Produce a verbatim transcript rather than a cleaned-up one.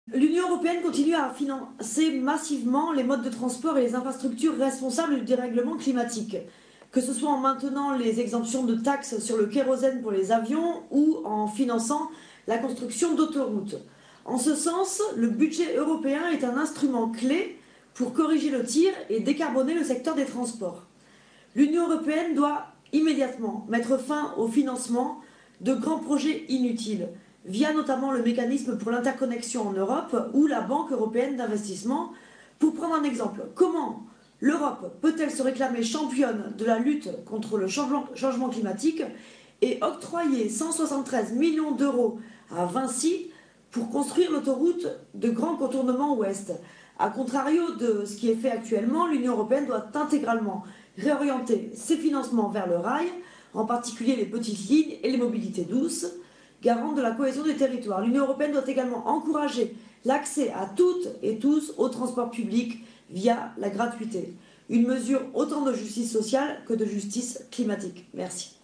L'Union européenne continue à financer massivement les modes de transport et les infrastructures responsables du dérèglement climatique, que ce soit en maintenant les exemptions de taxes sur le kérosène pour les avions ou en finançant la construction d'autoroutes. En ce sens, le budget européen est un instrument clé pour corriger le tir et décarboner le secteur des transports. L'Union européenne doit immédiatement mettre fin au financement de grands projets inutiles, via notamment le mécanisme pour l'interconnexion en Europe ou la Banque européenne d'investissement. Pour prendre un exemple, comment l'Europe peut-elle se réclamer championne de la lutte contre le changement climatique et octroyer cent soixante-treize millions d'euros à Vinci pour construire l'autoroute de grand contournement ouest? A contrario de ce qui est fait actuellement, l'Union européenne doit intégralement réorienter ses financements vers le rail, en particulier les petites lignes et les mobilités douces, garantes de la cohésion des territoires. L'Union européenne doit également encourager l'accès à toutes et tous au transport public via la gratuité. Une mesure autant de justice sociale que de justice climatique. Merci.